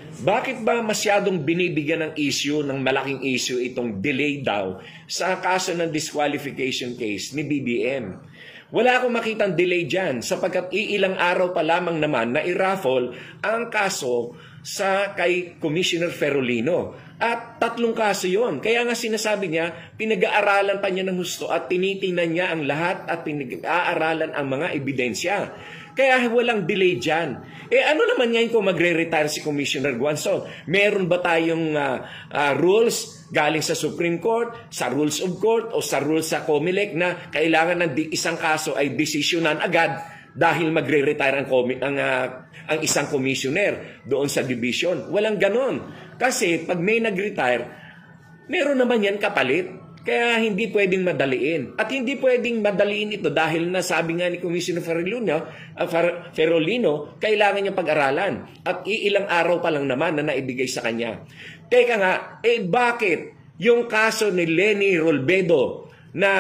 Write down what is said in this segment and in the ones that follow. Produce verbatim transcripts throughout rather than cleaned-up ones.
Bakit ba masyadong binibigyan ng issue, ng malaking issue itong delay daw sa kaso ng disqualification case ni B B M? Wala akong makitang delay dyan sapagkat iilang araw pa lamang naman na i-raffle ang kaso sa kay Commissioner Ferolino. At tatlong kaso yon. Kaya nga sinasabi niya, pinag-aaralan pa niya ng husto at tinitingnan niya ang lahat at pinag-aaralan ang mga ebidensya. Kaya walang delay dyan. Eh ano naman ngayon kung magre-retire si Commissioner Guanzon? Meron ba tayong uh, uh, rules galing sa Supreme Court, sa Rules of Court o sa rules sa COMELEC na kailangan ng isang kaso ay desisyonan agad dahil magre-retire ang, ang, uh, ang isang commissioner doon sa division? Walang ganon. Kasi pag may nag-retire, meron naman yan kapalit. Kaya hindi pwedeng madaliin. At hindi pwedeng madaliin ito dahil nasabi nga ni Commissioner Ferolino, uh, Ferolino, kailangan niyang pag-aralan. At iilang araw pa lang naman na naibigay sa kanya. Teka nga, eh bakit yung kaso ni Leni Robredo na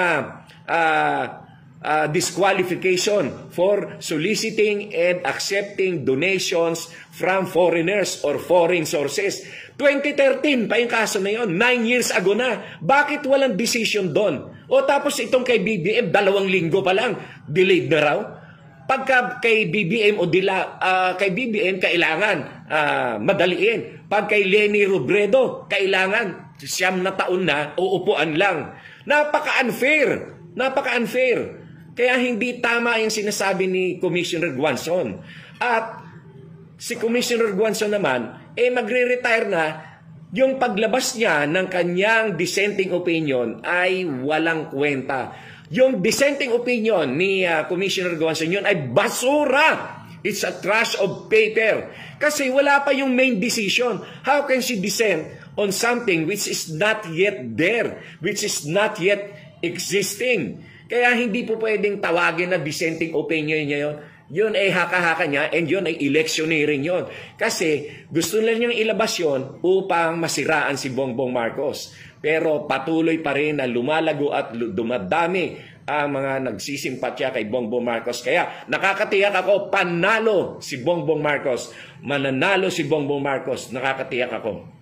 uh, uh, disqualification for soliciting and accepting donations from foreigners or foreign sources, twenty thirteen pa yung kaso na yun. Nine years ago na. Bakit walang decision doon? O tapos itong kay B B M, dalawang linggo pa lang, delayed na raw. Pagka kay B B M o dila, uh, kay B B M, kailangan uh, madaliin. Pag kay Leni Robredo, kailangan siyam na taon na, uupuan lang. Napaka-unfair. Napaka-unfair. Kaya hindi tama yung sinasabi ni Commissioner Guanzon. At si Commissioner Guanzon naman, eh magre-retire na, yung paglabas niya ng kanyang dissenting opinion ay walang kwenta. Yung dissenting opinion ni uh, Commissioner Guanzon yun ay basura. It's a trash of paper. Kasi wala pa yung main decision. How can she dissent on something which is not yet there, which is not yet existing? Kaya hindi po pwedeng tawagin na dissenting opinion niya yun. Yun ay haka-haka niya and yun ay electioneering yun. Kasi gusto nila niyang ilabas yun upang masiraan si Bongbong Marcos. Pero patuloy pa rin na lumalago at dumadami ang mga nagsisimpatya kay Bongbong Marcos. Kaya nakakatiyak ako, panalo si Bongbong Marcos. Mananalo si Bongbong Marcos. Nakakatiyak ako.